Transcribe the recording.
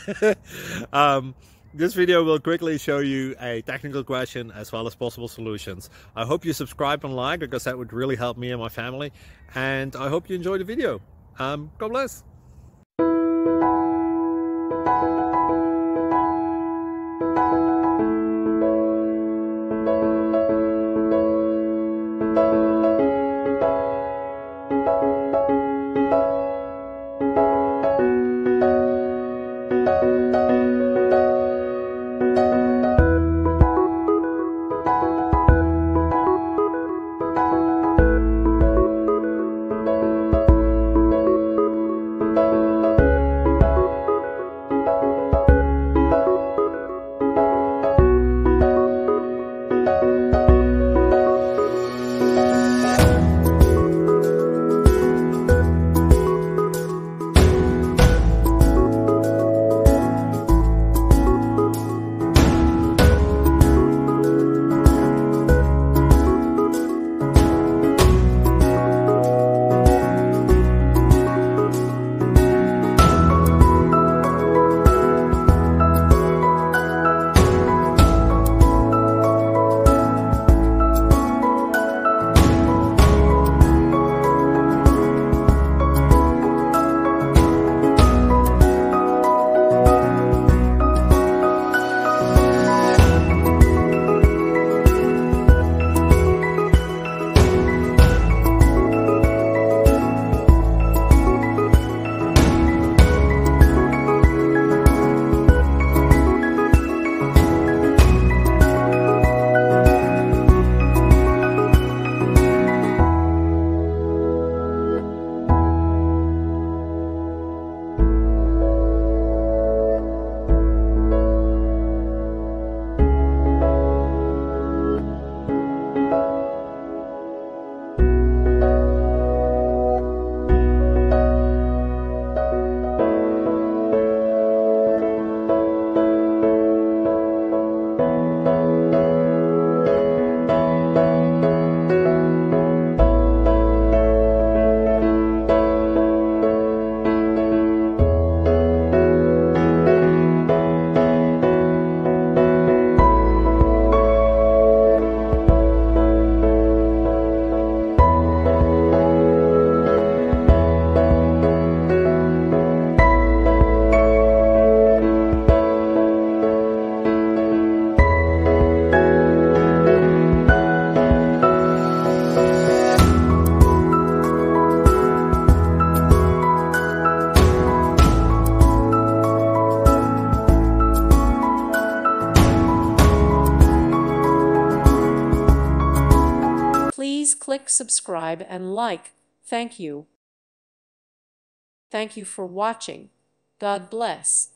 um, this video will quickly show you a technical question as well as possible solutions. I hope you subscribe and like, because that would really help me and my family. And I hope you enjoy the video. God bless. Please click subscribe and like. Thank you. Thank you for watching. God bless.